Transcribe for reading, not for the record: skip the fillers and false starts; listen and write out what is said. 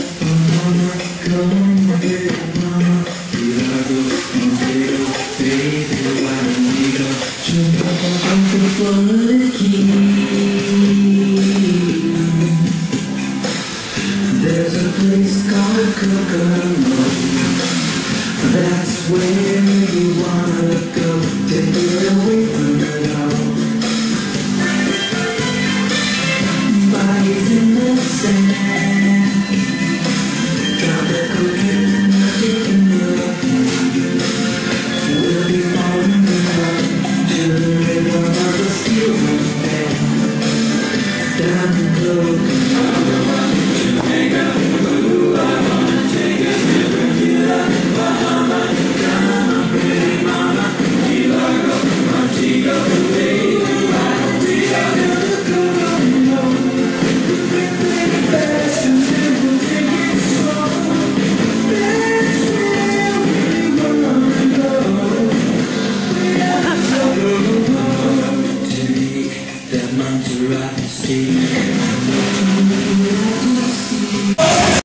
There's a place called Kokomo. That's where you wanna go to get away from it all. Bodies in the sand, tropical dreams and magic in your hand. We'll be falling in love to the rhythm of the steel band. Down the Kokomo. That mountain rock and steep.